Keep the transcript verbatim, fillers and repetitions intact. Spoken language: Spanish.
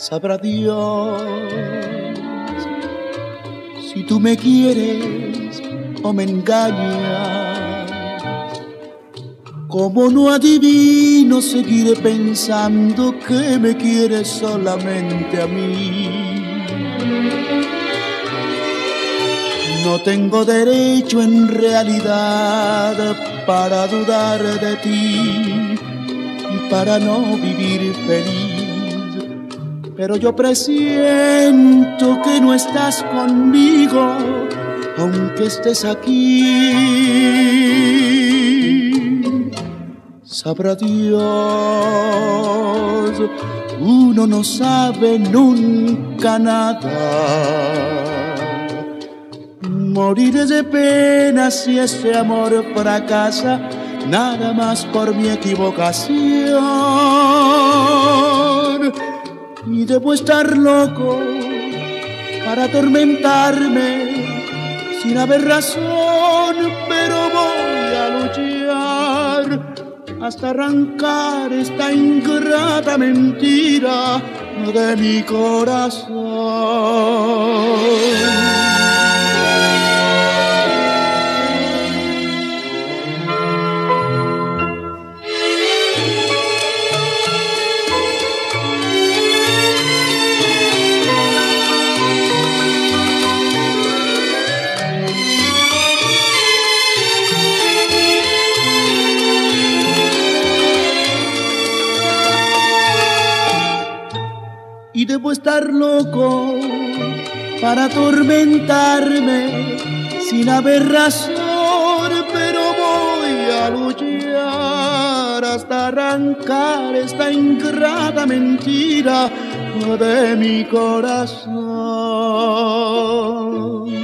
sabrá Dios si tú me quieres o me engañas. Como no adivino, seguiré pensando que me quieres solamente a mí. No tengo derecho en realidad para dudar de ti y para no vivir feliz, pero yo presiento que no estás conmigo, aunque estés aquí. Sabrá Dios, uno no sabe nunca nada. Moriré de pena si ese amor fracasa, nada más por mi equivocación. Y debo estar loco para atormentarme sin haber razón, pero voy a luchar hasta arrancar esta ingrata mentira de mi corazón. Y debo estar loco para atormentarme sin haber razón, pero voy a luchar hasta arrancar esta ingrata mentira de mi corazón.